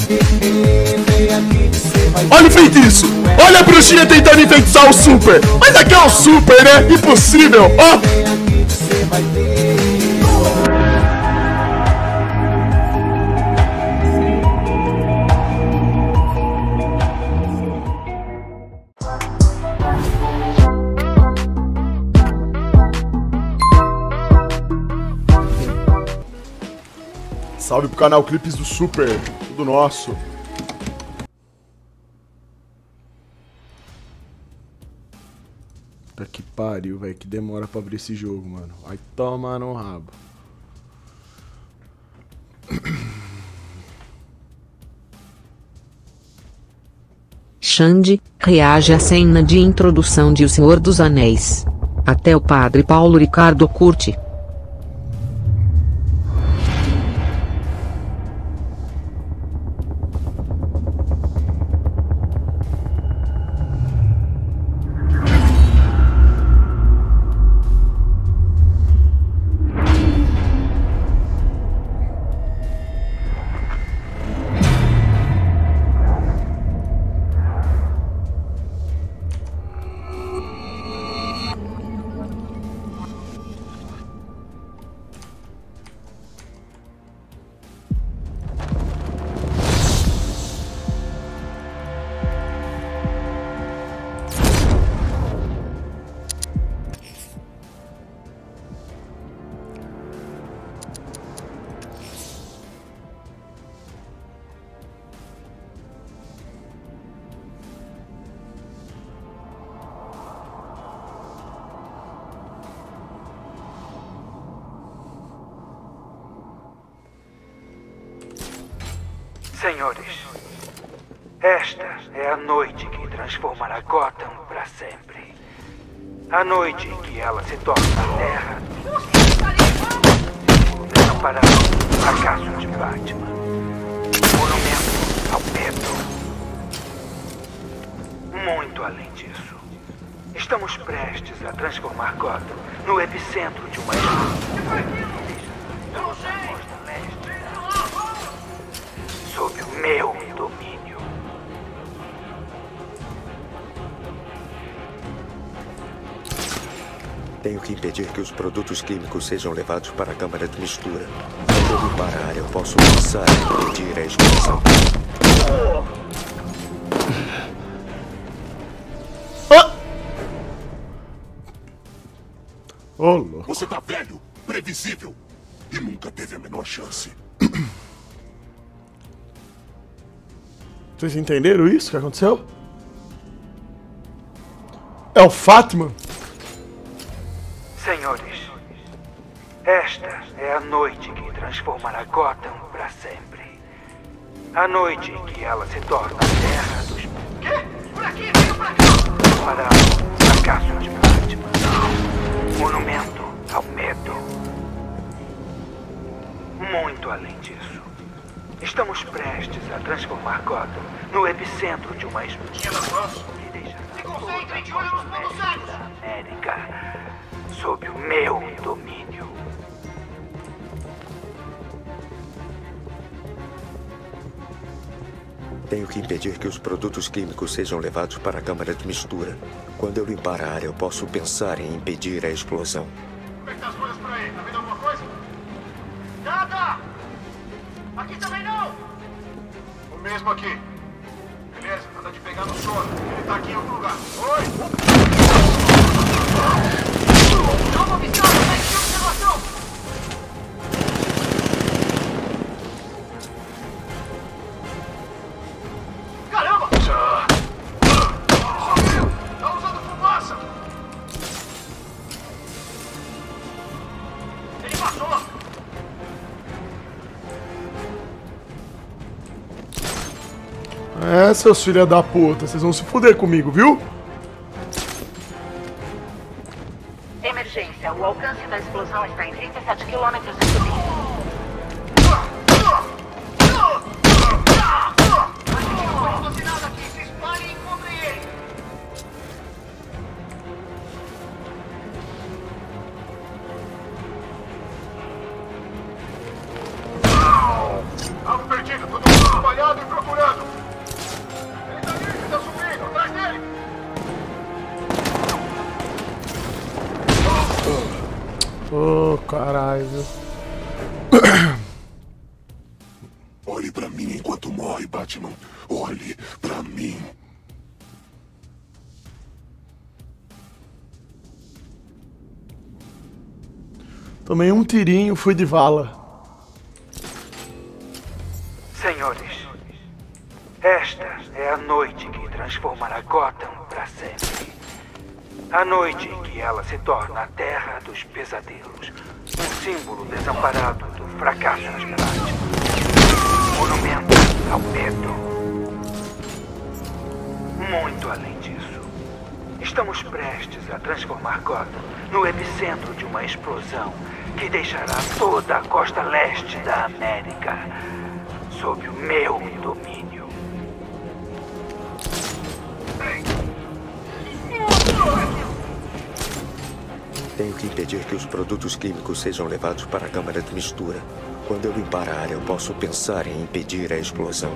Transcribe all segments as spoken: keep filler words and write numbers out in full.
Olha o feitiço! Olha a bruxinha tentando enfeitiçar o Super! Mas aqui é o Super, né? Impossível! Ó! Oh! Salve pro canal Clipes do Super, tudo nosso. Puta que pariu, velho, que demora pra abrir esse jogo, mano. Vai tomar no rabo. Xande, reage à cena de introdução de O Senhor dos Anéis. Até o padre Paulo Ricardo curte. Senhores, esta é a noite que transformará Gotham para sempre. A noite em que ela se torna a terra para o fracasso de Batman. Monumento ao medo. Muito além disso, estamos prestes a transformar Gotham no epicentro de uma explosão. Sob o meu domínio. Tenho que impedir que os produtos químicos sejam levados para a câmara de mistura. Quando eu limpar a área, eu posso lançar e impedir a explosão. Ô, louco. Você tá velho, previsível e nunca teve a menor chance. Vocês entenderam isso que aconteceu? É o Fátima? Senhores, esta é a noite que transformará Gotham para sempre. A noite em que ela se torna a terra dos... Quê? Por aqui, vem pra cá! Para o fracasso de Batman. Monumento ao medo. Muito além disso, estamos prestes a transformar Gotham no epicentro de uma explosão que deixará toda a América sob o meu domínio. Tenho que impedir que os produtos químicos sejam levados para a câmara de mistura. Quando eu limpar a área, eu posso pensar em impedir a explosão. Como é que tá as coisas por aí? Tá vendo alguma coisa? Nada! Aqui também não! O mesmo aqui. Beleza, nada de pegar no sono. Ele tá aqui em outro lugar. Oi! Dá uma visão, tá em observação! Caramba! Sumiu! Tá usando fumaça! Ele passou! É, seus filhos da puta, vocês vão se fuder comigo, viu? Emergência, o alcance da explosão está em trinta e sete quilômetros de subida. Alvo perdido, todo mundo espalhado e procurando. caralho, viu? Olhe pra mim enquanto morre, Batman. Olhe pra mim. Tomei um tirinho, fui de vala. Senhores, esta é a noite que transformará Gotham para sempre. A noite em que ela se torna a terra dos pesadelos. Um símbolo desamparado do fracasso nas práticas. Um monumento ao medo. Muito além disso, estamos prestes a transformar Gotham no epicentro de uma explosão que deixará toda a costa leste da América sob o meu domínio. Tenho que impedir que os produtos químicos sejam levados para a câmara de mistura. Quando eu limpar a área, eu posso pensar em impedir a explosão.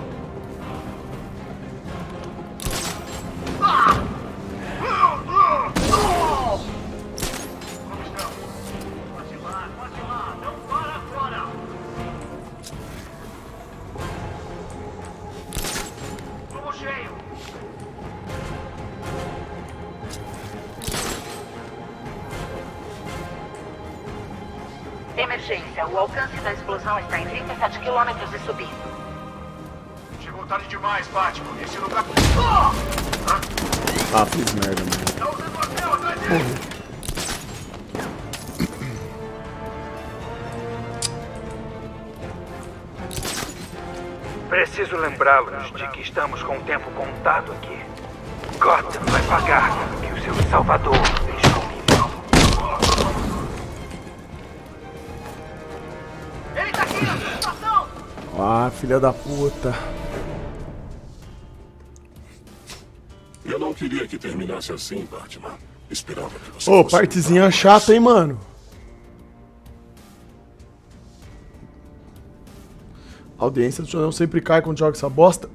Emergência. O alcance da explosão está em trinta e sete quilômetros e subindo. Chegou tarde demais, Batman. Esse lugar... Ah, fiz merda, mano. Tá usando o hotel atrás dele. Preciso lembrá-los de que estamos com o tempo contado aqui. Gotham vai pagar pelo que o seu salvador fez comigo. Ele tá aqui na sua estação! Ah, filha da puta. Eu não queria que terminasse assim, Batman. Esperava que você Ô, fosse partezinha lutar. chata, hein, mano. A audiência do jornal sempre cai quando joga essa bosta.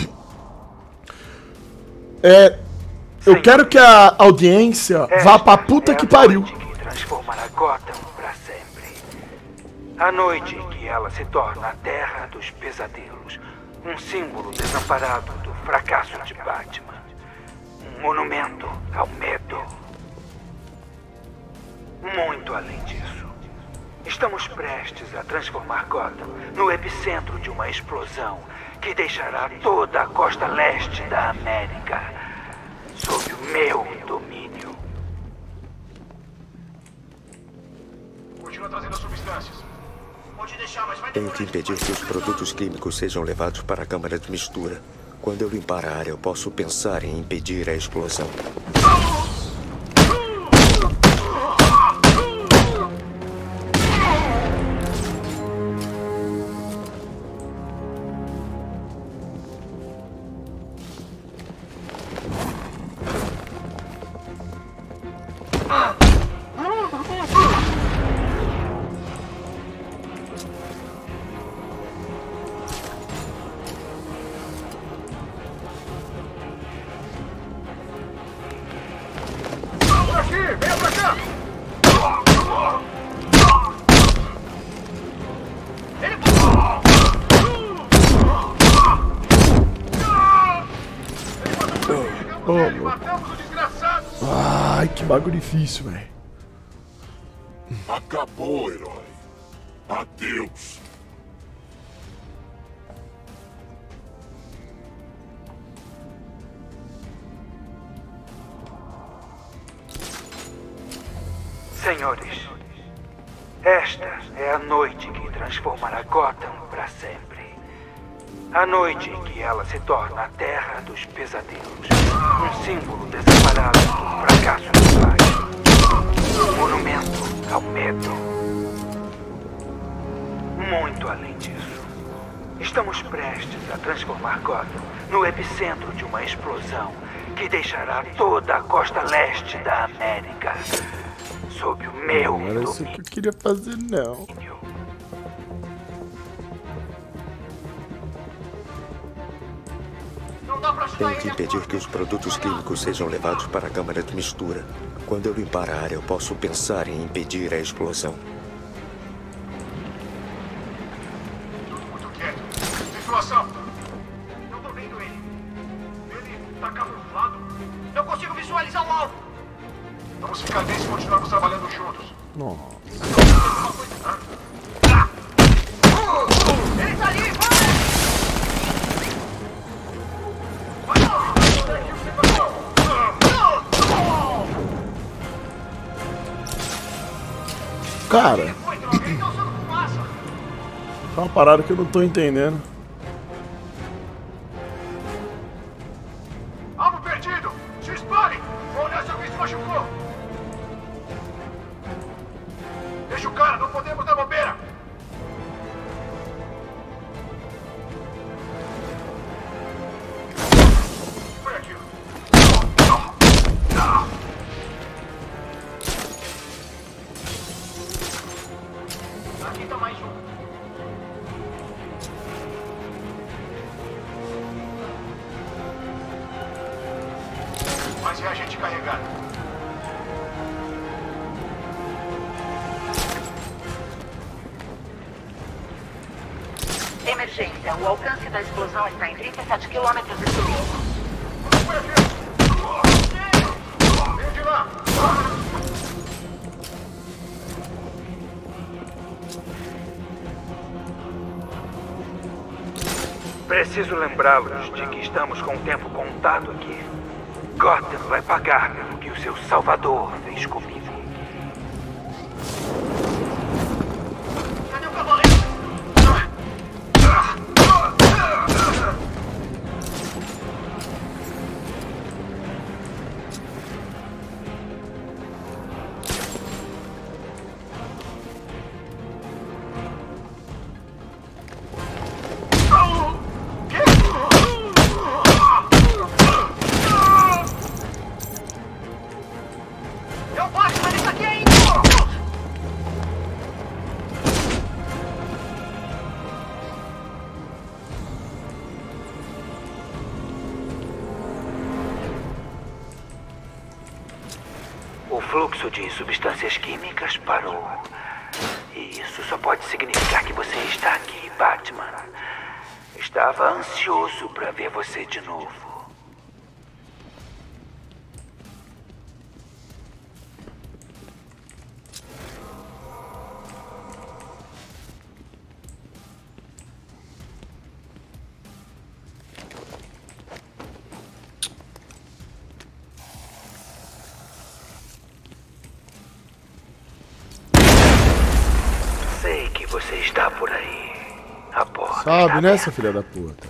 É. Eu quero que a audiência vá pra puta que pariu. Esta é a noite que transformará Gotham pra sempre. A noite em que ela se torna a terra dos pesadelos. Um símbolo desamparado do fracasso de Batman. Um monumento ao medo. Muito além disso, estamos prestes a transformar Gotham no epicentro de uma explosão que deixará toda a costa leste da América sob o meu domínio. Continua trazendo as substâncias. Pode deixar, mas vai Tenho que impedir que os produtos químicos sejam levados para a câmara de mistura. Quando eu limpar a área, eu posso pensar em impedir a explosão. aqui! Venha pra cá! Ele... Oh, Ele matamos o desgraçado! ai, que bagulho difícil, velho. Acabou, herói. Adeus. Senhores, esta é a noite que transformará Gotham para sempre. A noite em que ela se torna a terra dos pesadelos. Um símbolo desamparado do fracasso do pai. Um monumento ao medo. Muito além disso, estamos prestes a transformar Gotham no epicentro de uma explosão que deixará toda a costa leste da América sob o meu Não era isso que eu queria fazer, não. domínio. Não dá pra ajudar Tenho ele que impedir que os produtos químicos sejam levados para a câmara de mistura. Quando eu limpar a área, eu posso pensar em impedir a explosão. situação? Não tô vendo ele. Ele tá camuflado. Não consigo visualizar o alvo. Vamos ficar bem se continuarmos trabalhando juntos. Nossa. Ele tá ali, Cara, é uma parada que eu não tô entendendo. Alvo perdido! Se espalhe! Vou olhar se alguém se machucou! Deixa o cara, não podemos dar bobeira! Foi aquilo! Aqui tá mais um. Mais reagente carregado. Emergência. O alcance da explosão está em trinta e sete quilômetros de sul. Foi aqui! Veio de lá! Preciso lembrá-los de que estamos com o tempo contado aqui. Gotham vai pagar pelo que o seu salvador fez comigo. Cadê o cavaleiro? Eu baixo, mas isso aqui ainda! O fluxo de substâncias químicas parou. E isso só pode significar que você está aqui, Batman. Estava ansioso para ver você de novo. Sei que você está por aí. A porta está Sabe, né, aberta. essa filha da puta?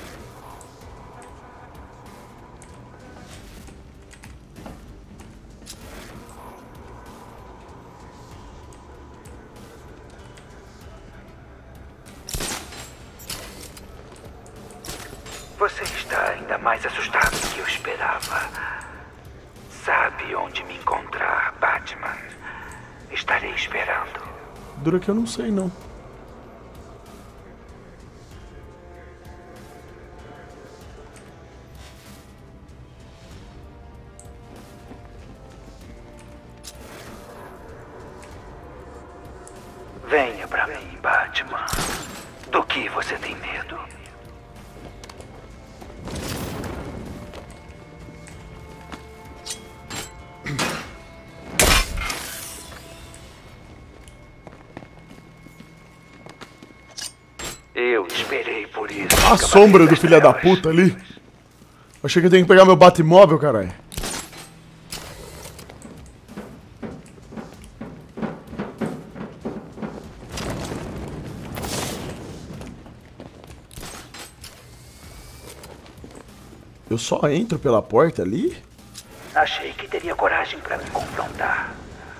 Você está ainda mais assustado do que eu esperava. Sabe onde me encontrar, Batman. Estarei esperando. Dura que eu não sei, não. Venha pra mim, Batman. Do que você tem medo? Eu esperei por isso. A sombra do filho da puta ali. Achei que eu tenho que pegar meu Batmóvel, caralho. Eu só entro pela porta ali? Achei que teria coragem pra me confrontar.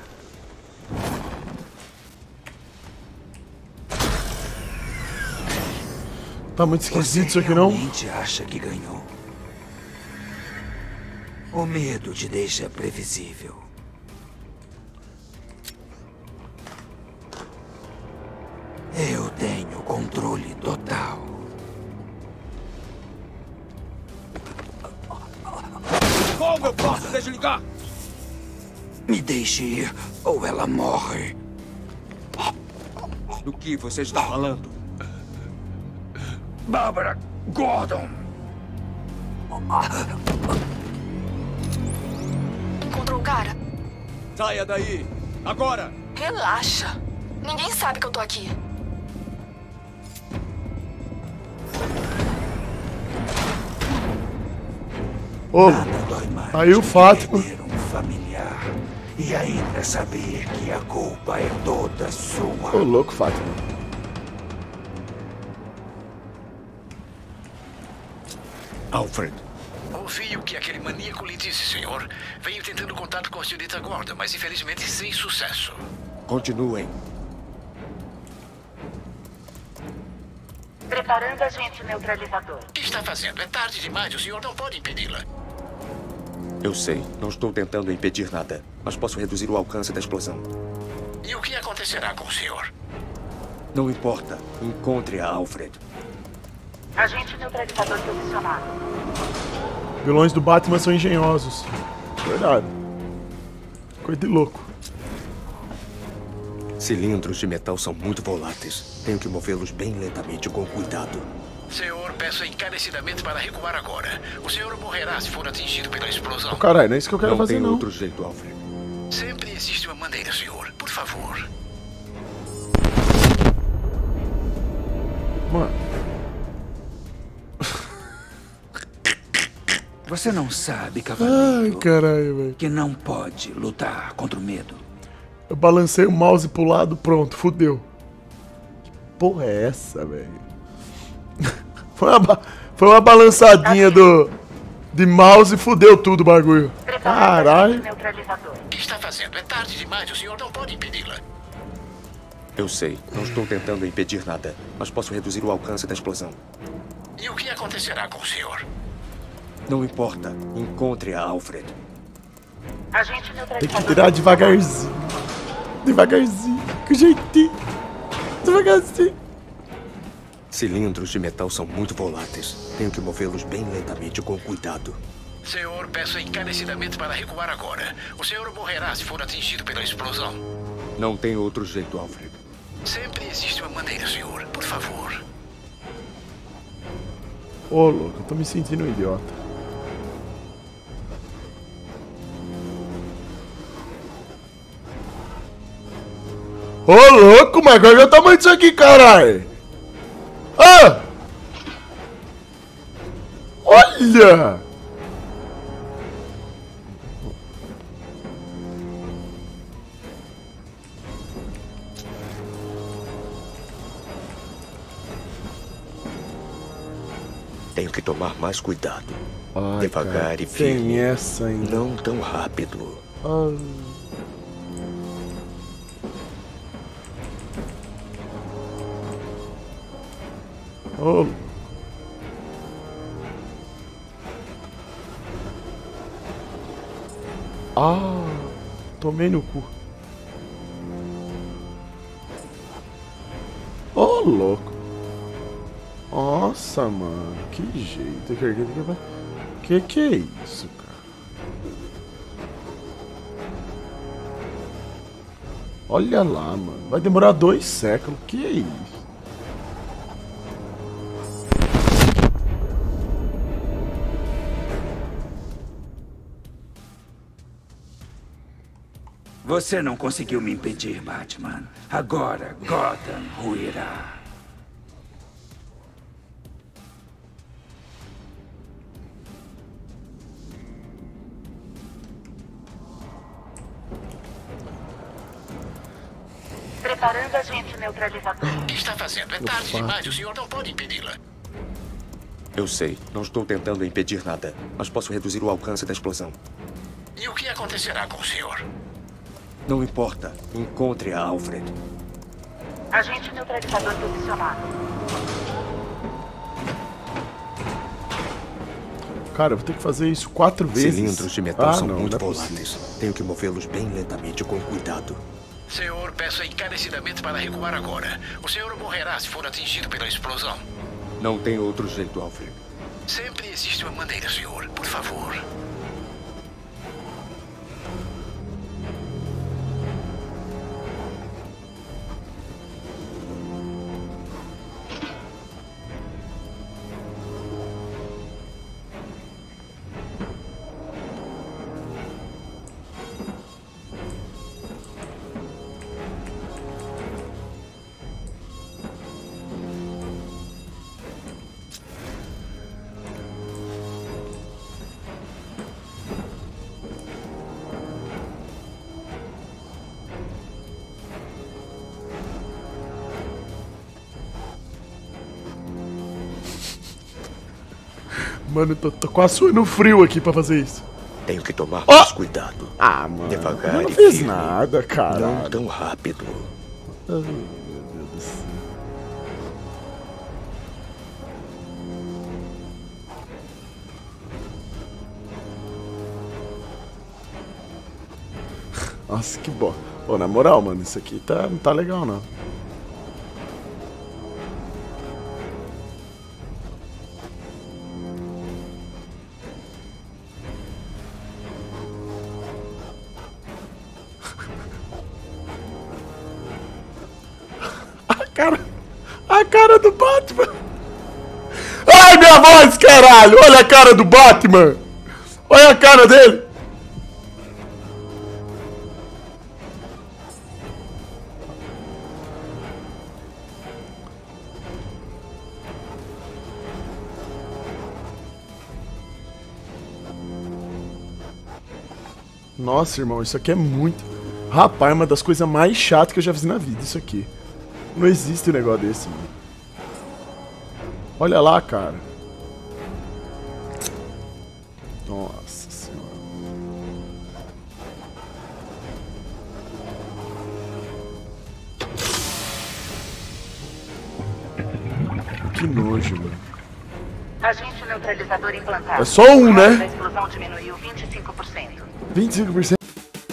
Tá muito esquisito isso aqui, não? Realmente acha que ganhou? O medo te deixa previsível. Eu tenho controle total. Como eu posso desligar? Me deixe ir, ou ela morre. Do que você está falando? Bárbara Gordon. Encontrou o cara? Saia daí! Agora! Relaxa. Ninguém sabe que eu tô aqui. Ô, aí o Fátima. Um familiar. E ainda saber que a culpa é toda sua. Ô, louco, Fátima. Alfred. Ouvi o que aquele maníaco lhe disse, senhor. Venho tentando contato com a senhorita Gordon, mas infelizmente sem sucesso. Continuem. Preparando agente neutralizador. O que está fazendo? É tarde demais, o senhor não pode impedi-la. Eu sei, não estou tentando impedir nada, mas posso reduzir o alcance da explosão. E o que acontecerá com o senhor? Não importa. Encontre a Alfred. Agente neutralizador posicionado. Vilões do Batman são engenhosos. Verdade. Coisa de louco. Cilindros de metal são muito voláteis. Tenho que movê-los bem lentamente, com cuidado. Senhor, peço encarecidamente para recuar agora. O senhor morrerá se for atingido pela explosão. Oh, caralho, não é isso que eu quero não fazer, tem não. outro jeito, Alfred. Sempre existe uma maneira, senhor. Por favor. Mano. Você não sabe, cavaleiro, Ai, caralho, velho. que não pode lutar contra o medo. Eu balancei o mouse pro lado, pronto, fudeu. Que porra é essa, velho? Foi uma, ba foi uma balançadinha do de mouse e fudeu tudo o bagulho. Caralho. O que está fazendo? É tarde demais, o senhor não pode impedi-la. Eu sei, não estou tentando impedir nada, mas posso reduzir o alcance da explosão. E o que acontecerá com o senhor? Não importa. Encontre a Alfred. Agente Tem que tirar devagarzinho. Devagarzinho. Com jeitinho. Devagarzinho. Cilindros de metal são muito voláteis. Tenho que movê-los bem lentamente, com cuidado. Senhor, peço encarecidamente para recuar agora. O senhor morrerá se for atingido pela explosão. Não tem outro jeito, Alfred. Sempre existe uma maneira, senhor. Por favor. Ô, louco, eu tô me sentindo um idiota. Ô, louco, mas qual é o tamanho disso aqui, caralho? Ah! Olha! Tenho que tomar mais cuidado. Ai, Devagar cara, e firme. tem essa ainda. Não tão rápido. Ai. Oh. Ah, tomei no cu. Ô, oh, louco. Nossa, mano, que jeito. Que que é isso, cara? Olha lá, mano. Vai demorar dois séculos. Que é isso? Você não conseguiu me impedir, Batman. Agora Gotham ruirá. Preparando agente neutralizador. O que está fazendo? É tarde demais, o senhor não pode impedi-la. Eu sei, não estou tentando impedir nada, mas posso reduzir o alcance da explosão. E o que acontecerá com o senhor? Não importa. Encontre a Alfred. Agente neutralizador posicionado. Cara, eu vou ter que fazer isso quatro vezes. Cilindros de metal ah, são não, muito não é voláteis. Tenho que movê-los bem lentamente, com cuidado. Senhor, peço encarecidamente para recuar agora. O senhor morrerá se for atingido pela explosão. Não tem outro jeito, Alfred. Sempre existe uma maneira, senhor. Por favor. Mano, eu tô, tô quase suando frio aqui pra fazer isso. Tenho que tomar oh! mais cuidado. Ah, mano. Devagar eu não e fiz firme. nada, cara. Não tão rápido. Oh, meu Deus do céu. Nossa, que bom. Pô, na moral, mano, isso aqui tá, não tá legal, não. A cara... A cara do Batman! Ai, minha voz, caralho! Olha a cara do Batman! Olha a cara dele! Nossa, irmão, isso aqui é muito... Rapaz, é uma das coisas mais chatas que eu já fiz na vida, isso aqui. Não existe um negócio desse, mano. Olha lá, cara. Nossa senhora. Que nojo, mano. Agente neutralizador implantado. É só um, né? A explosão diminuiu vinte e cinco por cento. vinte e cinco por cento.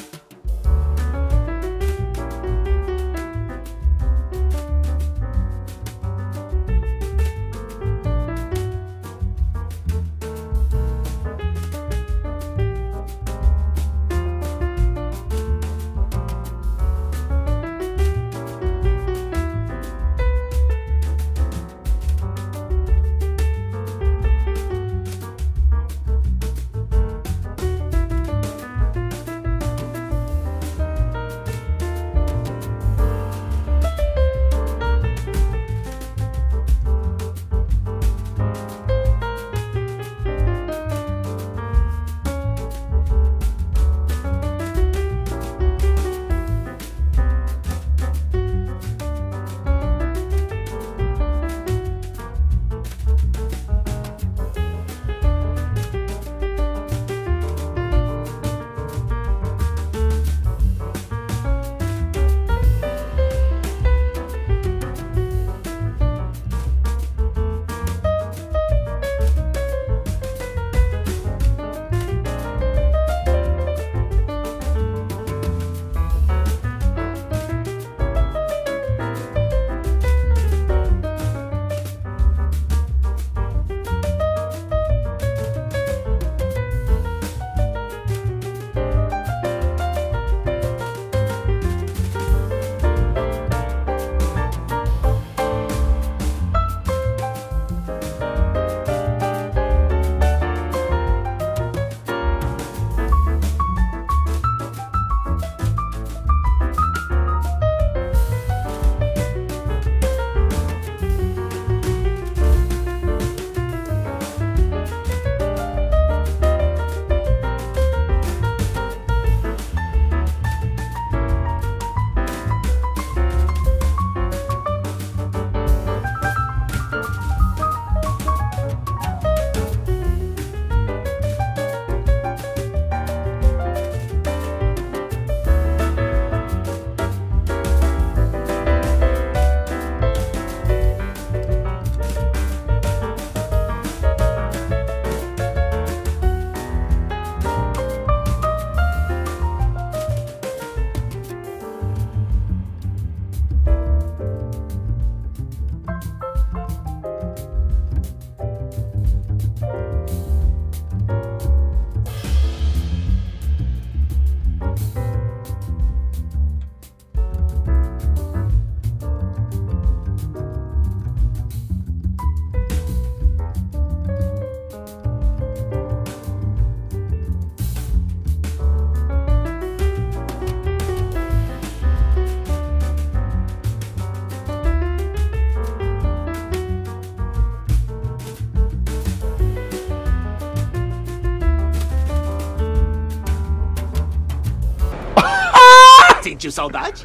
Sentiu saudade?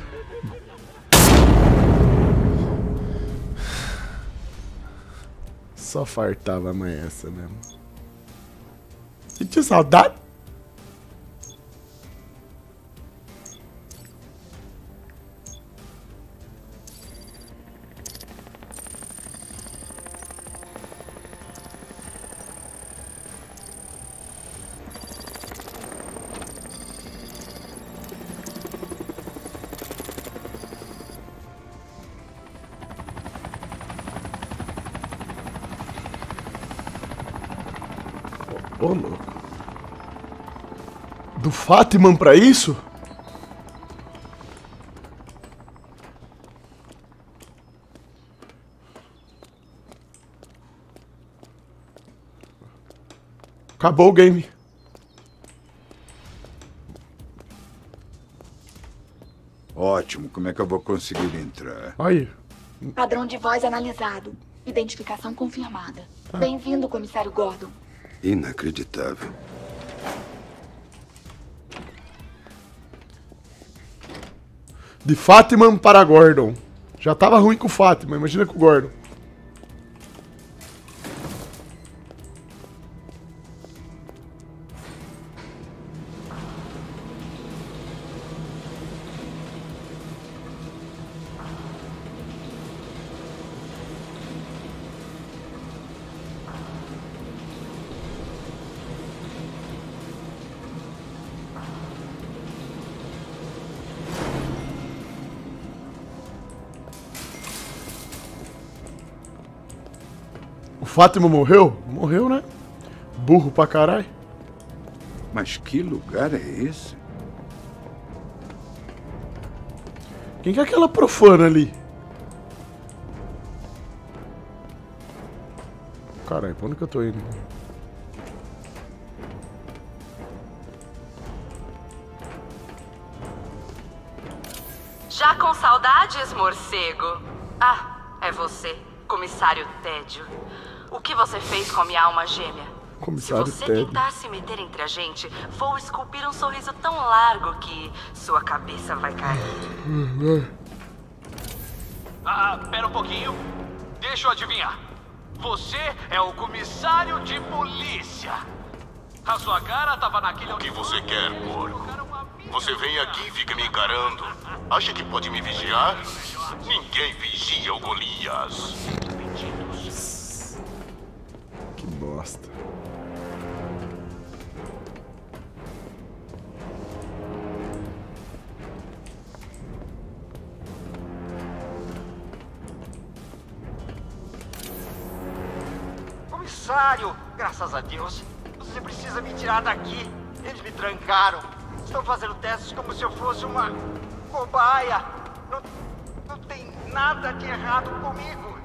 Só fartava amanhã essa mesmo. Sentiu saudade? Ô, louco. Do Fátima pra isso? Acabou o game. Ótimo, como é que eu vou conseguir entrar? Aí. Padrão de voz analisado. Identificação confirmada. Bem-vindo, comissário Gordon. Inacreditável. De Fátima para Gordon. Já tava ruim com o Fátima, imagina com o Gordon. O Fátima morreu? Morreu, né? Burro pra caralho. Mas que lugar é esse? Quem que é aquela profana ali? Caralho, pra onde que eu tô indo? Já com saudades, morcego? Ah, é você, comissário Tédio. O que você fez com a minha alma gêmea? Comissário Se você Tédio. tentar se meter entre a gente, vou esculpir um sorriso tão largo que sua cabeça vai cair. Ah, pera um pouquinho. Deixa eu adivinhar. Você é o comissário de polícia. A sua cara tava naquele... O que você quer, porco? Você vem aqui e fica me encarando. Acha que pode me vigiar? Ninguém vigia o Golias. Que bosta. Comissário, graças a Deus. Você precisa me tirar daqui. Eles me trancaram. Estão fazendo testes como se eu fosse uma cobaia. Não, não tem nada de errado comigo.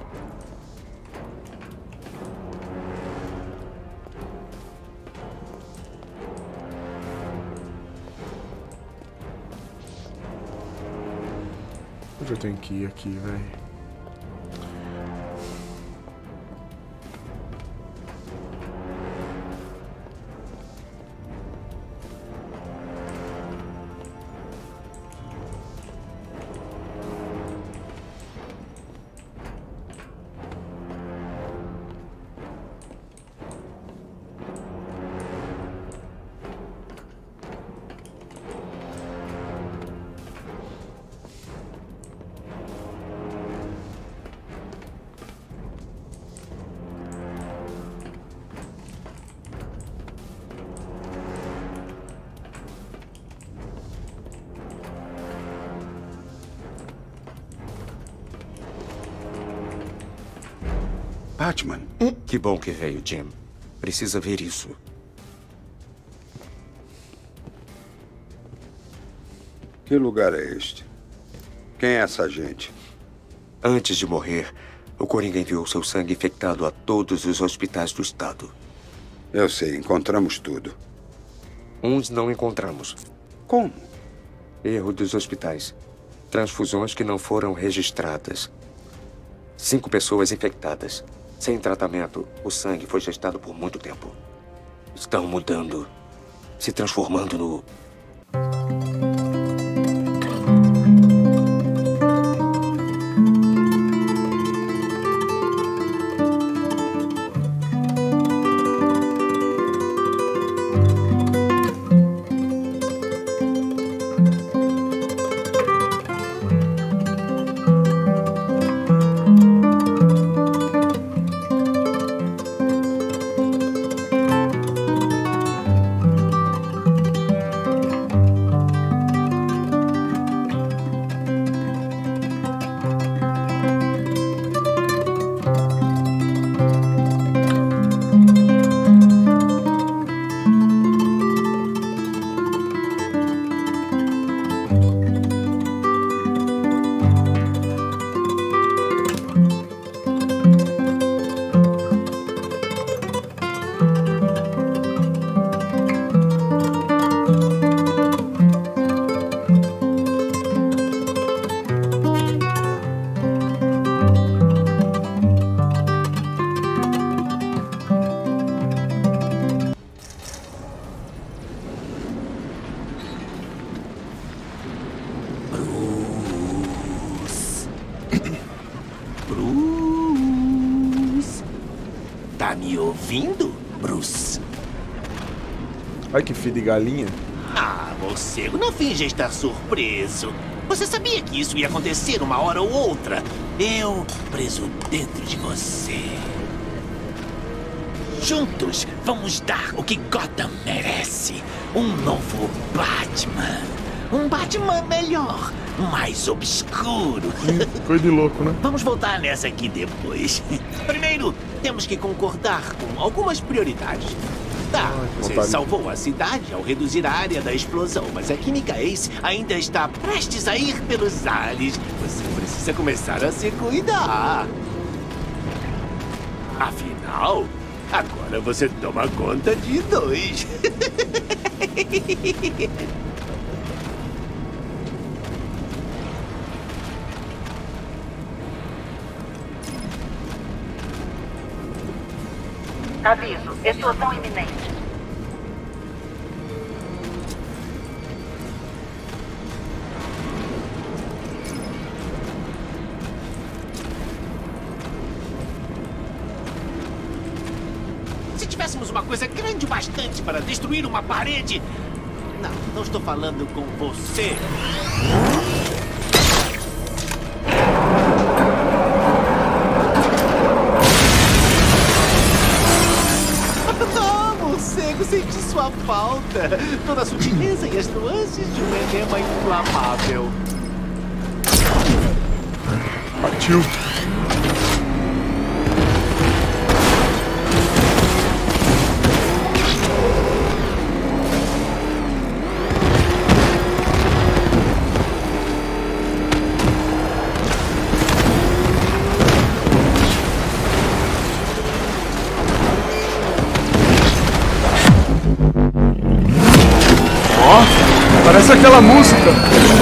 Onde eu tenho que ir aqui, velho? Batman. Que bom que veio, Jim. Precisa ver isso. Que lugar é este? Quem é essa gente? Antes de morrer, o Coringa enviou seu sangue infectado a todos os hospitais do estado. Eu sei, encontramos tudo. Uns não encontramos. Como? Erro dos hospitais. Transfusões que não foram registradas. Cinco pessoas infectadas. Sem tratamento, o sangue foi gestado por muito tempo. Estão mudando. Se transformando no... Tá me ouvindo, Bruce? Ai, que filho de galinha. Ah, morcego, não finja estar surpreso. Você sabia que isso ia acontecer uma hora ou outra? Eu preso dentro de você. Juntos, vamos dar o que Gotham merece. Um novo Batman. Um Batman melhor, mais obscuro. Hum, coisa de louco, né? Vamos voltar nessa aqui depois. Primeiro, temos que concordar com algumas prioridades. Tá, você salvou a cidade ao reduzir a área da explosão, mas a Química Ace ainda está prestes a ir pelos ares. Você precisa começar a se cuidar. Afinal, agora você toma conta de dois. Aviso, explosão iminente. Se tivéssemos uma coisa grande o bastante para destruir uma parede... Não, não estou falando com você. Morcego, senti sua falta. Toda a sutileza e as nuances de um enema inflamável. Partiu. Parece aquela música.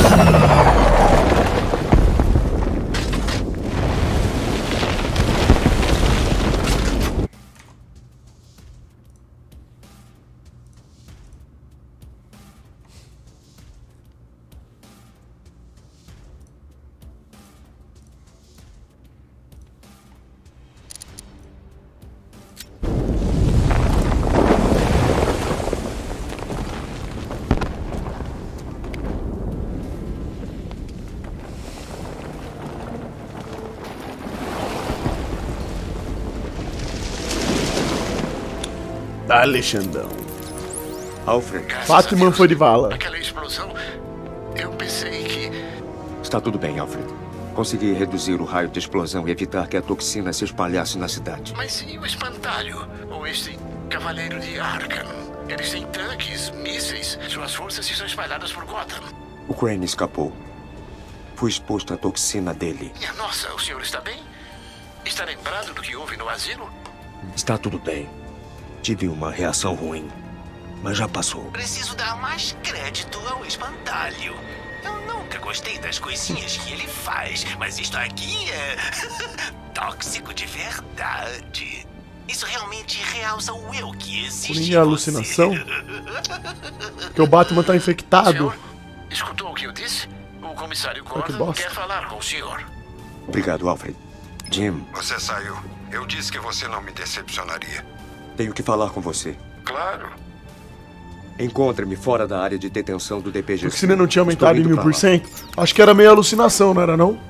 Dale, Xandão. Alfred. Batman foi de vala. Aquela explosão, eu pensei que... Está tudo bem, Alfred. Consegui reduzir o raio de explosão e evitar que a toxina se espalhasse na cidade. Mas e o espantalho? Ou este cavaleiro de Arkham? Eles têm tanques, mísseis. Suas forças estão espalhadas por Gotham. O Crane escapou. Fui exposto à toxina dele. Minha nossa, o senhor está bem? Está lembrado do que houve no asilo? Está tudo bem. Tive uma reação ruim, mas já passou. Preciso dar mais crédito ao espantalho. Eu nunca gostei das coisinhas que ele faz, mas isto aqui é tóxico de verdade. Isso realmente realça o eu que existe. Minha alucinação? Porque o Batman tá infectado. Senhor, escutou o que eu disse? O comissário Gordon quer falar com o senhor. Obrigado, Alfred. Jim. Você saiu. Eu disse que você não me decepcionaria. Tenho que falar com você. Claro. Encontre-me fora da área de detenção do D P G C. Porque se ele não tinha aumentado em mil por cento, acho que era meio alucinação, não era não?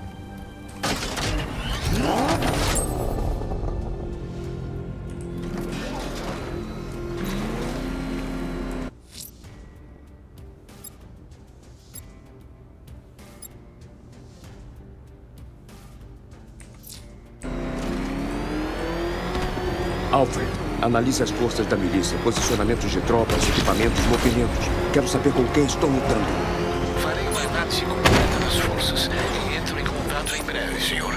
Alfred, analise as forças da milícia, posicionamentos de tropas, equipamentos, movimentos. Quero saber com quem estou lutando. Farei uma análise completa das forças e entro em contato em breve, senhor.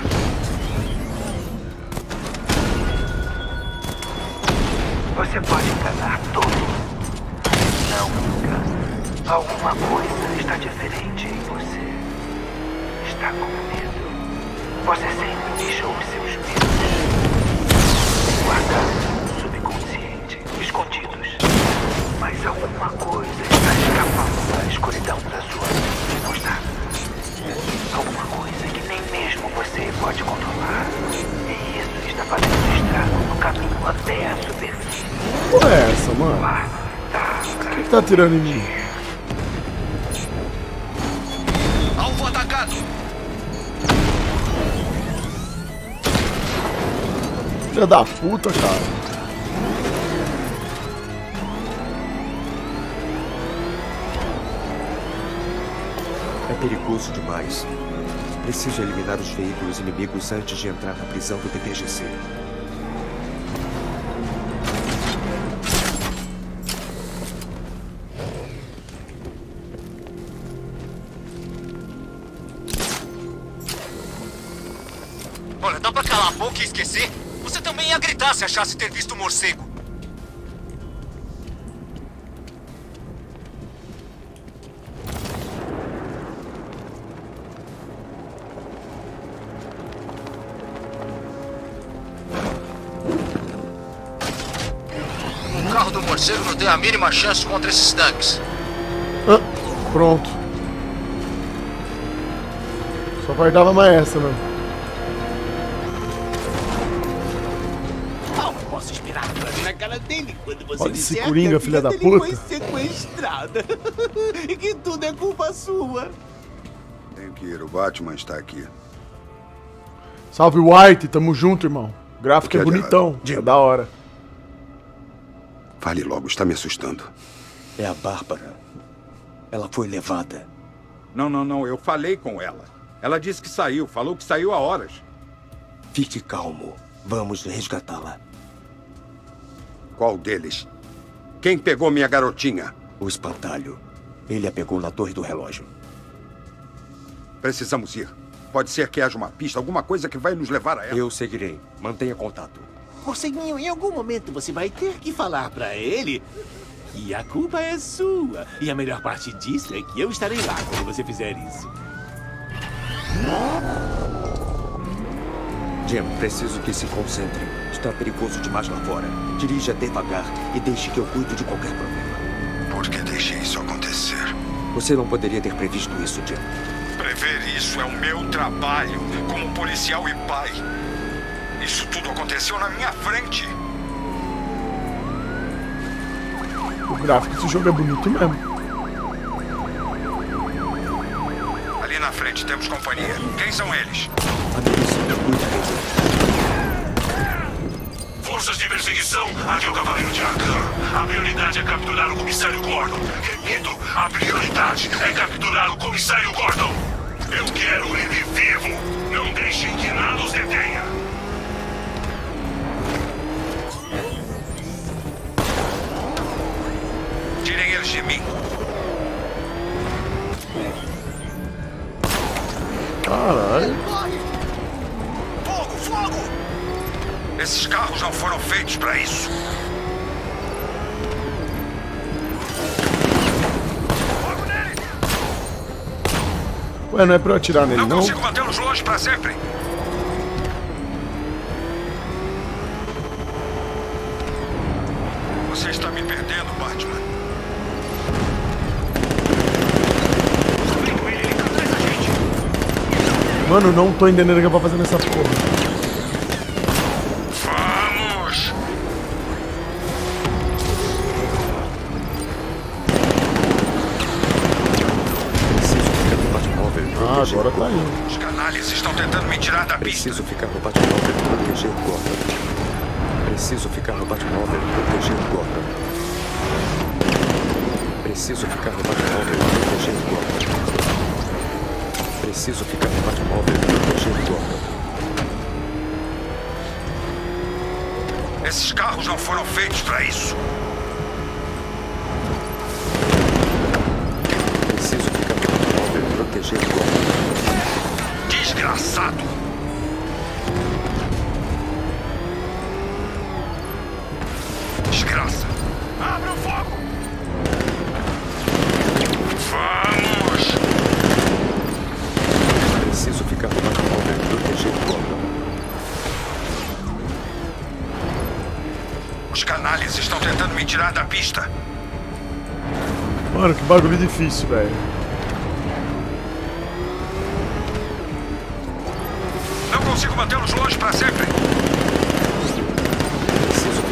Você pode enganar todos. Não engane. Alguma coisa está diferente em você. Está com medo. Você sempre deixou os seus medos guardados no subconsciente, escondidos. Mas alguma coisa está escapando da escuridão da sua mente, não está? Alguma coisa que nem mesmo você pode controlar. E isso está fazendo estrago no caminho até a superfície. Porra é essa, mano? Quem que tá atirando em mim? Alvo atacado! Filha da puta, cara. É perigoso demais. Preciso eliminar os veículos inimigos antes de entrar na prisão do D P G C. Olha, dá pra calar a boca e esquecer? Você também ia gritar se achasse ter visto um morcego. O carro do morcego não tem a mínima chance contra esses tanques. Ah, pronto. Só guardava mais essa, meu. Mal posso esperar pra ver na cara dele quando você Olha disser esse coringa, que a filha da dele puta. foi sequestrada. E que tudo é culpa sua. Tenho que ir, o Batman está aqui. Salve, White, tamo junto, irmão. O gráfico é bonitão, é da hora. Fale logo, está me assustando. É a Bárbara. Ela foi levada. Não, não, não, eu falei com ela. Ela disse que saiu, falou que saiu há horas. Fique calmo. Vamos resgatá-la. Qual deles? Quem pegou minha garotinha? O espantalho. Ele a pegou na torre do relógio. Precisamos ir. Pode ser que haja uma pista, alguma coisa que vai nos levar a ela. Eu seguirei. Mantenha contato. Morceguinho, em algum momento você vai ter que falar pra ele que a culpa é sua. E a melhor parte disso é que eu estarei lá quando você fizer isso. Jim, preciso que se concentre. Está perigoso demais lá fora. Dirija devagar e deixe que eu cuido de qualquer problema. Por que deixei isso acontecer? Você não poderia ter previsto isso, Jim. Prever isso é o meu trabalho como policial e pai. Isso tudo aconteceu na minha frente. O gráfico desse jogo é bonito mesmo. Ali na frente temos companhia. Quem são eles? Forças de perseguição, aqui é o Cavaleiro de Arkham. A prioridade é capturar o comissário Gordon. Repito, a prioridade é capturar o comissário Gordon. Eu quero ele vivo. Não deixem que nada os detenha. Tirem eles de mim. Caralho. Fogo, fogo! Esses carros não foram feitos para isso. Fogo nele! Ué, não é pra eu atirar nele, não? não? Não consigo mantê-los longe para sempre. Você está me perdendo, Batman. Mano, não tô entendendo o que é pra fazer nessa porra. Vamos! Ah, agora tá indo. Os canalhas estão tentando me tirar da pista. Preciso ficar no Batmóvel e proteger Gotham. Preciso ficar no Batmóvel e proteger Gotham. Preciso ficar no Batmóvel e proteger Gotham. Preciso ficar no Batmóvel e proteger Gotham. Esses carros não foram feitos para isso. Preciso ficar no Batmóvel e proteger Gotham. Desgraçado! Desgraça! Abra o fogo! Vamos! Preciso ficar no Batmóvel e proteger Gotham. Os canalhas estão tentando me tirar da pista. Mano, que bagulho difícil, velho. Não consigo mantê-los longe para sempre. Preciso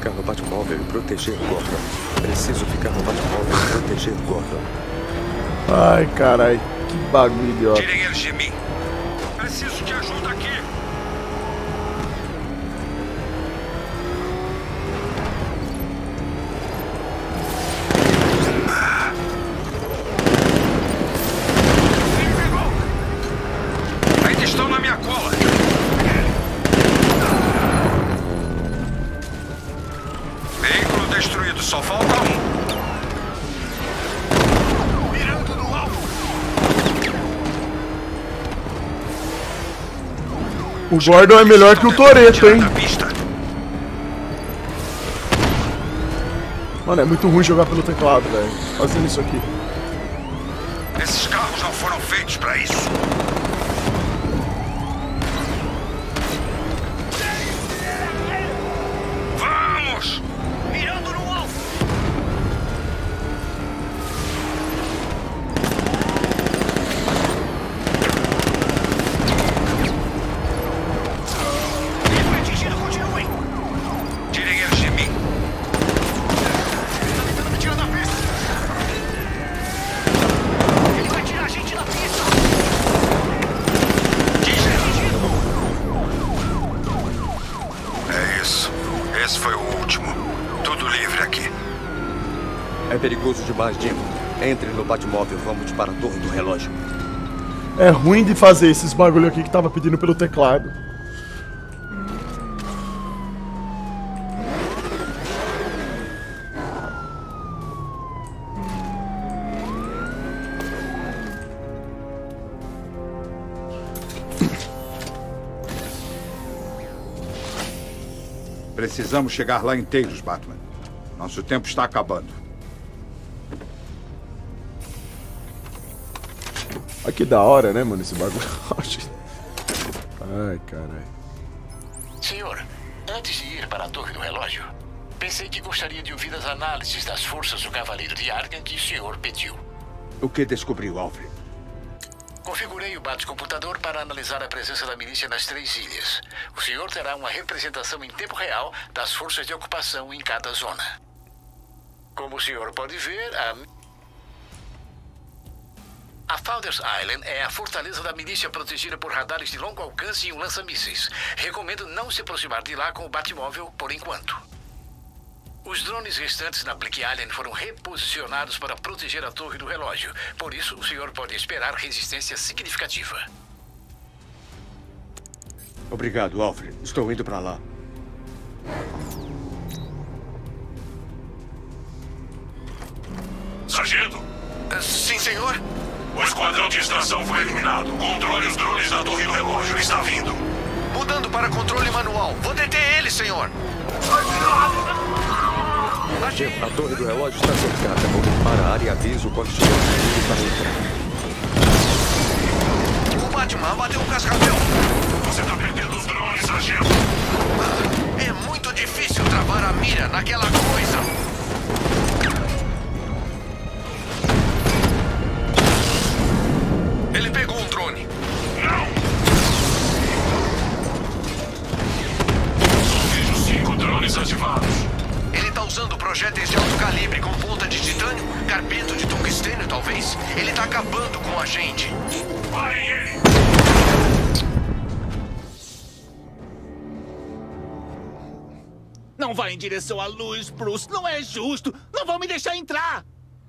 ficar no Batmóvel e proteger Gotham. Preciso ficar no Batmóvel e proteger Gotham. Ai, carai, que bagulho idiota. Tirem eles de mim. Preciso de ajuda aqui. Ainda estão na minha cola. Veículo destruído, só falta um. Mirando no alvo. O Gordon é melhor que o Toretto, hein? Mano, é muito ruim jogar pelo teclado, velho. Fazendo isso aqui. Esses carros não foram feitos pra isso. Vamos! Mirando no alvo. Ele foi atingido, continuem! Tirem eles de mim. Ele tá tentando me tirar da pista. Ele vai tirar a gente da pista. É isso. Esse foi o último. Tudo livre aqui. É perigoso demais, Jim. Entre no Batmóvel, vamos para a torre do relógio. É ruim de fazer esses bagulho aqui que tava pedindo pelo teclado. Precisamos chegar lá inteiros, Batman. Nosso tempo está acabando. Olha que da hora, né, mano, esse bagulho. Ai, caralho. Senhor, antes de ir para a torre do relógio, pensei que gostaria de ouvir as análises das forças do Cavaleiro de Arkham que o senhor pediu. O que descobriu, Alfred? Configurei o bate-computador para analisar a presença da milícia nas três ilhas. O senhor terá uma representação em tempo real das forças de ocupação em cada zona. Como o senhor pode ver, a... A Founders Island é a fortaleza da milícia protegida por radares de longo alcance e um lança-mísseis. Recomendo não se aproximar de lá com o Batmóvel por enquanto. Os drones restantes na Black Island foram reposicionados para proteger a torre do relógio. Por isso, o senhor pode esperar resistência significativa. Obrigado, Alfred. Estou indo para lá. Sargento? Sim, senhor? O esquadrão de extração foi eliminado. Controle os drones da torre do relógio. Está vindo. Mudando para controle manual. Vou deter ele, senhor. A torre do relógio está cercada. Vou limpar a área e aviso quando estiver seguro para entrar. O Batman abateu um cascavel. Você está perdendo os drones, sargento. É muito difícil travar a mira naquela coisa. Ele pegou um drone. Não! Vejo cinco drones ativados. Ele tá usando projéteis de alto calibre com ponta de titânio, carpento de tungstênio, talvez. Ele tá acabando com a gente. Parem ele! Não vá em direção à luz, Bruce. Não é justo. Não vão me deixar entrar.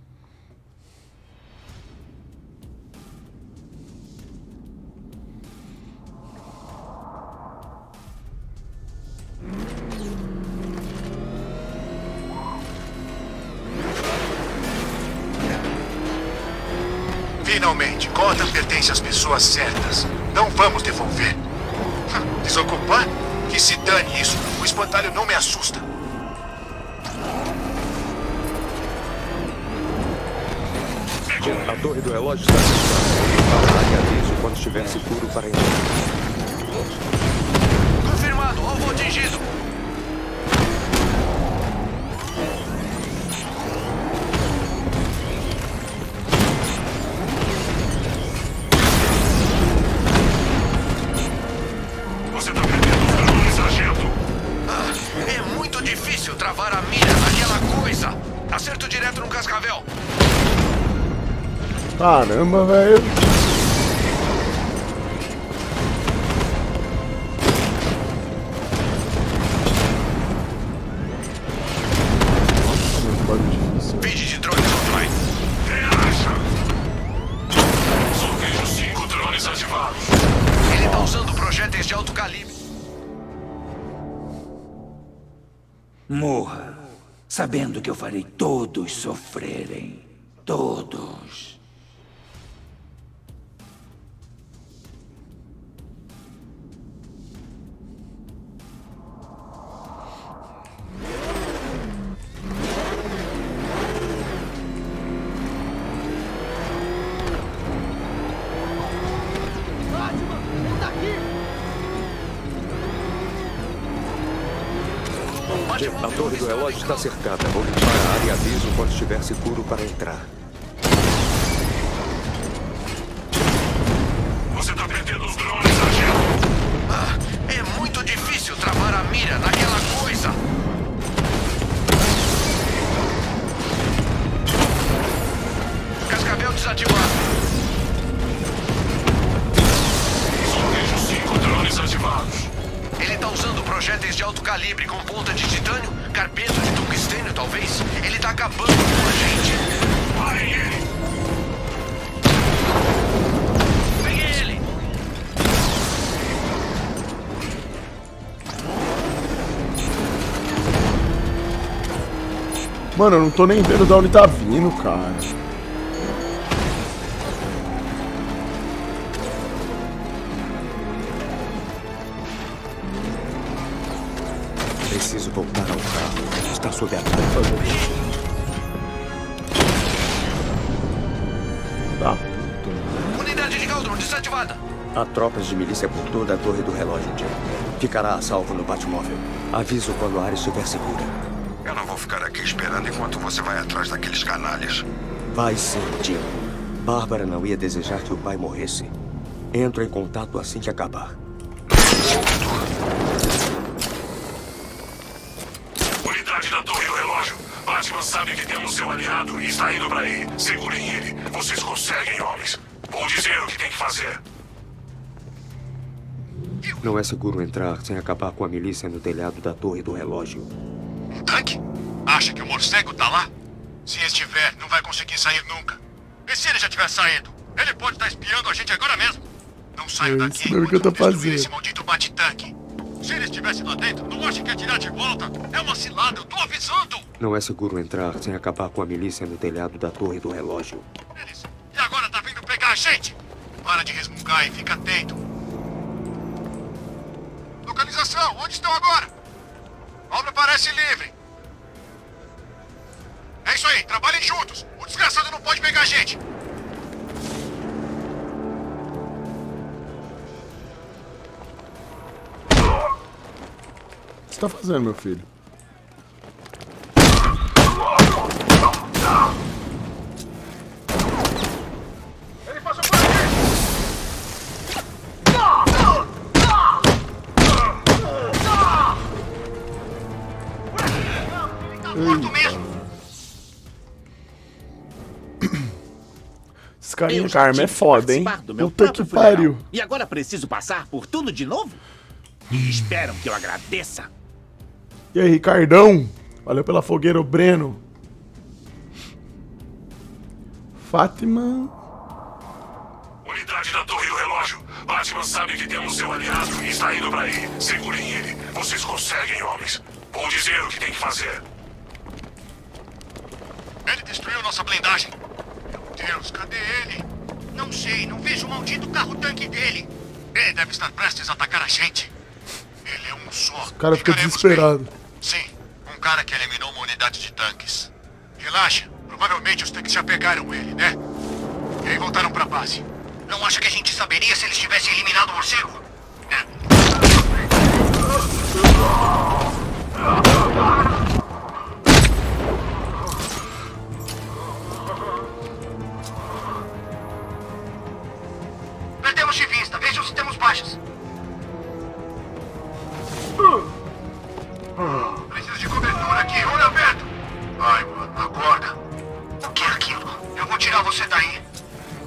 Finalmente, Gotham pertence às pessoas certas. Não vamos devolver. Desocupar? Que se dane isso. O espantalho não me assusta. A torre do relógio está cercada. Vou limpar a área e aviso quando estiver seguro para entrar. Confirmado. Alvo atingido. Caramba, velho. Vídeo de drones online. Reaja. Só vejo cinco drones ativados. Ele tá usando projéteis de alto calibre. Morra, sabendo que eu farei todos sofrerem. Todos. A torre do relógio está cercada. Vou limpar a área e aviso quando estiver seguro para entrar. Você tá perdendo os drones, sargento. Ah, é muito difícil travar a mira naquela coisa. Cascavel desativado. Só vejo cinco drones ativados. Ele tá usando projéteis de alto calibre com ponta de titânio, carpeto de tungstênio, talvez. Ele tá acabando com a gente. Parem ele! Peguei ele! Mano, eu não tô nem vendo de onde tá vindo, cara. Preciso voltar ao carro. Está sob ataque. Tá. Unidade de Galdron desativada. Há tropas de milícia por toda a torre do relógio, Jim. Ficará a salvo no Batmóvel. Aviso quando a área estiver segura. Eu não vou ficar aqui esperando enquanto você vai atrás daqueles canalhas. Vai sim, Jim. Bárbara não ia desejar que o pai morresse. Entro em contato assim que acabar. Unidade da torre do relógio. Batman sabe que temos seu aliado e está indo para aí. Segurem ele. Vocês conseguem, homens. Vou dizer o que tem que fazer. Não é seguro entrar sem acabar com a milícia no telhado da torre do relógio. Um tanque? Acha que o morcego tá lá? Se estiver, não vai conseguir sair nunca. E se ele já tiver saído? Ele pode estar espiando a gente agora mesmo. Não saio É daqui isso mesmo que eu tô enquanto não destruir fazendo. esse maldito bate-tanque. Se ele estivesse lá dentro, não acha que atirar de volta? É uma cilada, eu tô avisando! Não é seguro entrar sem acabar com a milícia no telhado da torre do relógio. Eles... E agora tá vindo pegar a gente? Para de resmungar e fica atento. Localização, onde estão agora? A obra parece livre. É isso aí, trabalhem juntos. O desgraçado não pode pegar a gente. O que você tá fazendo, meu filho? Ele passou por aqui! Esse carinha com a arma é foda, hein? Do meu Puta que próprio funeral. pariu. E agora preciso passar por tudo de novo? E esperam que eu agradeça. E aí, Ricardão? Valeu pela fogueira, o Breno. Fátima. Unidade da torre do relógio. Batman sabe que temos seu aliado e está indo para aí. Segurem ele. Vocês conseguem, homens. Vou dizer o que tem que fazer. Ele destruiu nossa blindagem. Meu Deus, cadê ele? Não sei, não vejo o maldito carro-tanque dele. Ele deve estar prestes a atacar a gente. Ele é um só. O cara fica Ficaremos desesperado. bem. Sim, um cara que eliminou uma unidade de tanques. Relaxa, provavelmente os tanques já pegaram ele, né? E aí voltaram pra base. Não acha que a gente saberia se eles tivessem eliminado o morcego? Perdemos de vista, vejam se temos baixas. Preciso de cobertura aqui, olho aberto. Ai, mano, acorda. O que é aquilo? Eu vou tirar você daí.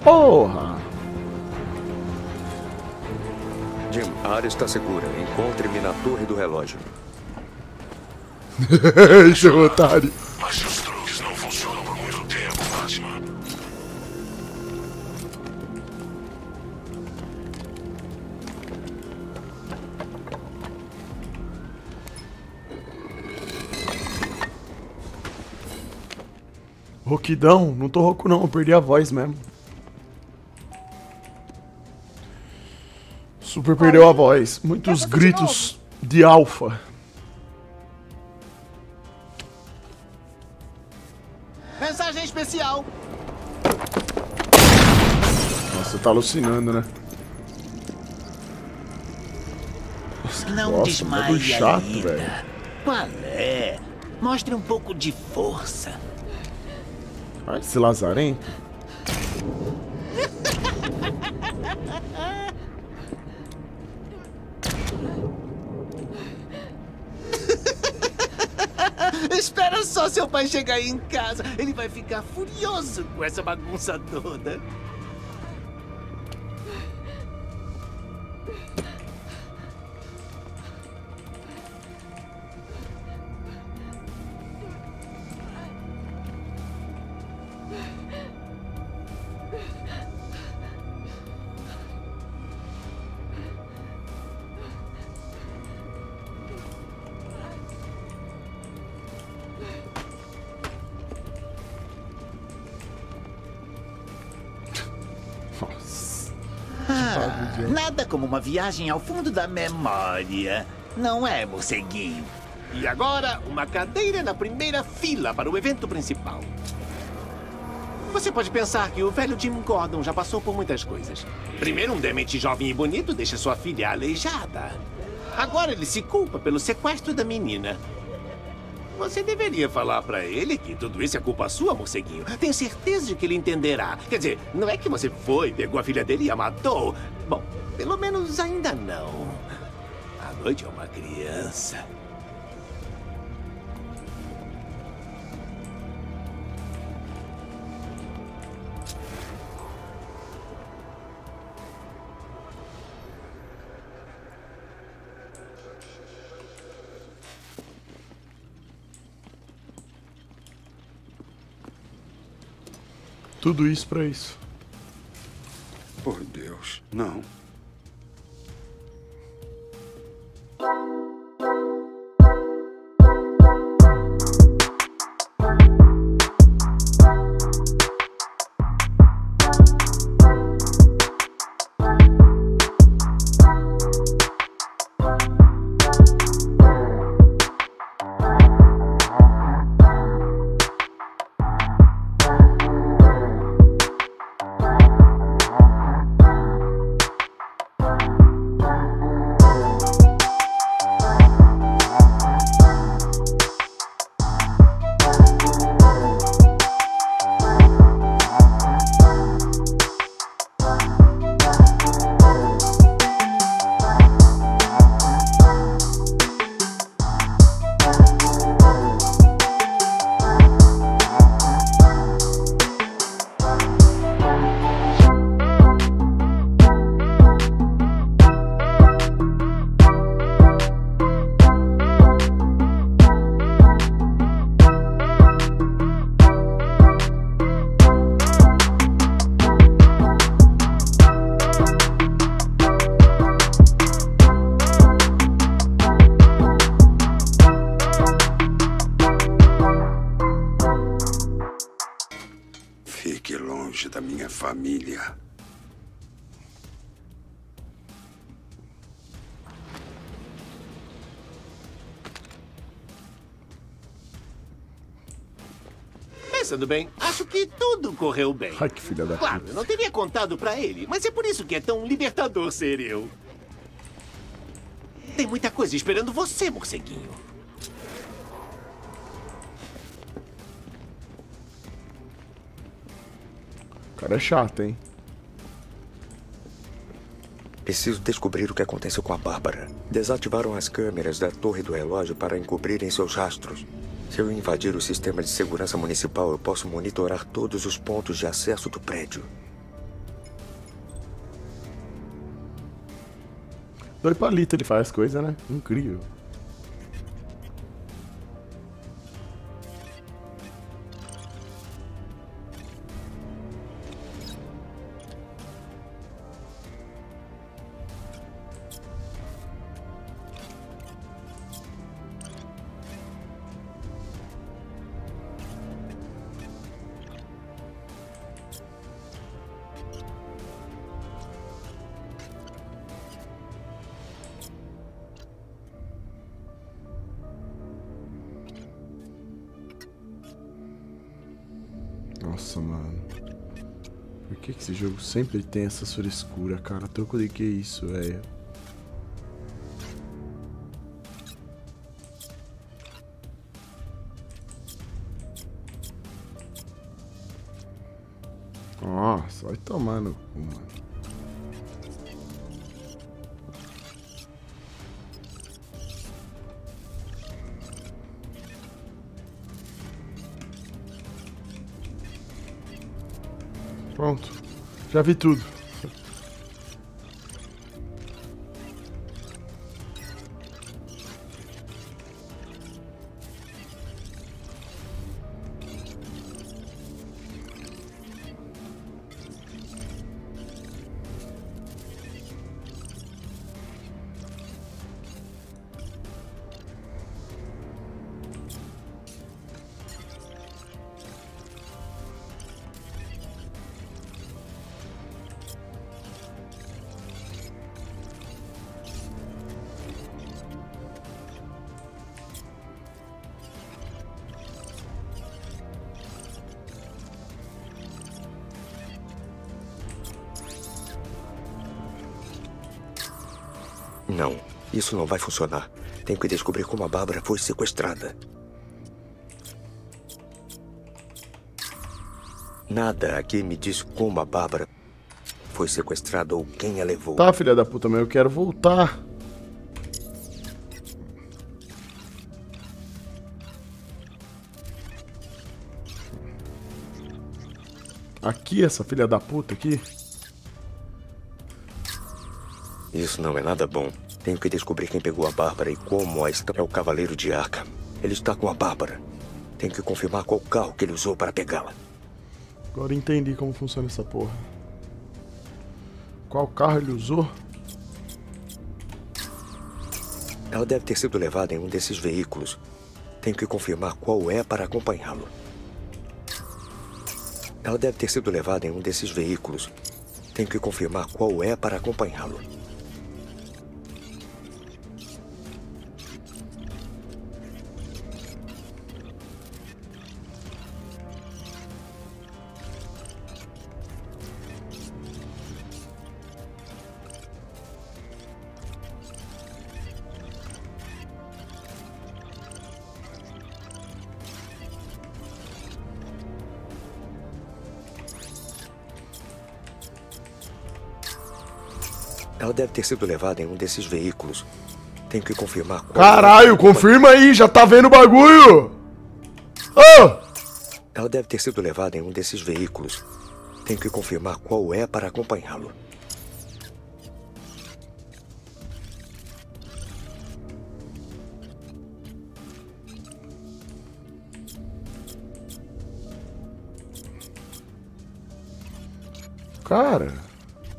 Porra! Jim, a área está segura. Encontre-me na torre do relógio. Esse é o otário. Mas seus truques não funcionam por muito tempo, Batman. Roquidão? Não tô rouco não, eu perdi a voz mesmo. Super perdeu a voz. Muitos gritos de alfa. Mensagem especial. Nossa, tá alucinando, né? Nossa, que Não bosta, desmaie modo chato, ainda. velho. Qual é? Mostre um pouco de força. Ai, esse lazarento. Espera só seu pai chegar aí em casa. Ele vai ficar furioso com essa bagunça toda. Ah, nada como uma viagem ao fundo da memória. Não é, morceguinho? E agora, uma cadeira na primeira fila para o evento principal. Você pode pensar que o velho Jim Gordon já passou por muitas coisas. Primeiro, um demente jovem e bonito deixa sua filha aleijada. Agora ele se culpa pelo sequestro da menina. Você deveria falar pra ele que tudo isso é culpa sua, morceguinho. Tenho certeza de que ele entenderá. Quer dizer, não é que você foi, pegou a filha dele e a matou. Bom, pelo menos ainda não. A noite é uma criança. Tudo isso pra isso. Por Deus, não. Fique longe da minha família. Pensando bem, acho que tudo correu bem. Ai, que filha da Claro, puta. eu não teria contado pra ele, mas é por isso que é tão libertador ser eu. Tem muita coisa esperando você, morceguinho. O cara é chato, hein? Preciso descobrir o que aconteceu com a Bárbara. Desativaram as câmeras da torre do relógio para encobrirem seus rastros. Se eu invadir o sistema de segurança municipal, eu posso monitorar todos os pontos de acesso do prédio. Dois palitos ele faz coisa, né? Incrível. Nossa, mano. Por que que esse jogo sempre tem essa frescura, cara? Troco de que isso, velho? Nossa, vai tomar no cu, mano. Pronto, já vi tudo. Não, isso não vai funcionar. Tenho que descobrir como a Bárbara foi sequestrada. Nada aqui me diz como a Bárbara foi sequestrada ou quem a levou. Tá, filha da puta, mas eu quero voltar. Aqui, essa filha da puta aqui. Isso não é nada bom. Tenho que descobrir quem pegou a Bárbara e como a está é o Cavaleiro de Arkham. Ele está com a Bárbara. Tenho que confirmar qual carro que ele usou para pegá-la. Agora entendi como funciona essa porra. Qual carro ele usou? Ela deve ter sido levada em um desses veículos. Tenho que confirmar qual é para acompanhá-lo. Ela deve ter sido levada em um desses veículos. Tenho que confirmar qual é para acompanhá-lo. Ela deve ter sido levada em um desses veículos. Tenho que confirmar qual. Caralho, confirma aí, já tá vendo o bagulho! Oh! Ela deve ter sido levada em um desses veículos. Tenho que confirmar qual é para acompanhá-lo. Cara.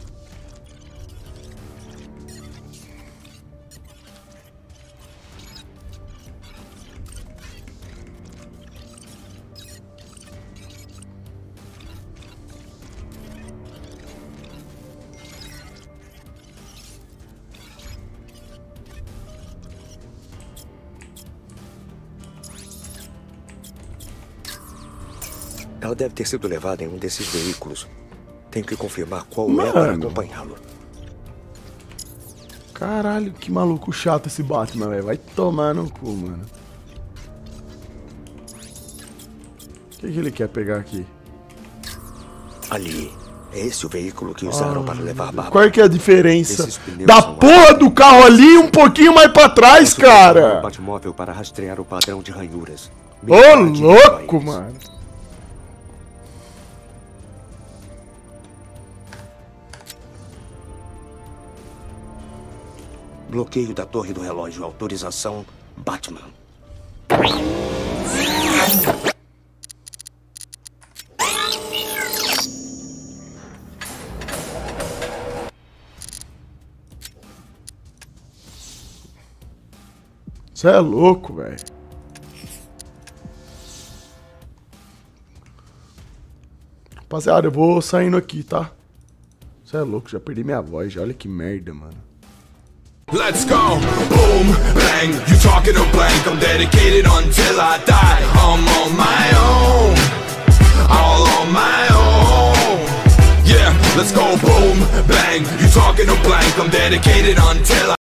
Ela deve ter sido levada em um desses veículos. Tenho que confirmar qual Mano. é para acompanhá-lo. Caralho, que maluco chato esse Batman, velho. Vai tomar no cu, mano. O que, que ele quer pegar aqui? Ali. É esse o veículo que usaram ah, para levar a Bárbara. Qual é que é a diferença da porra do carro ali um pouquinho mais pra trás, cara? Um Batmóvel para rastrear o padrão de ranhuras. Ô, oh, louco, mano. Bloqueio da torre do relógio. Autorização Batman. Você é louco, velho. Rapaziada, eu vou saindo aqui, tá? Você é louco, já perdi minha voz, já. Olha que merda, mano. Let's go, boom, bang, you talking to blank, I'm dedicated until I die, I'm on my own, all on my own, yeah, let's go, boom, bang, you talking to blank, I'm dedicated until I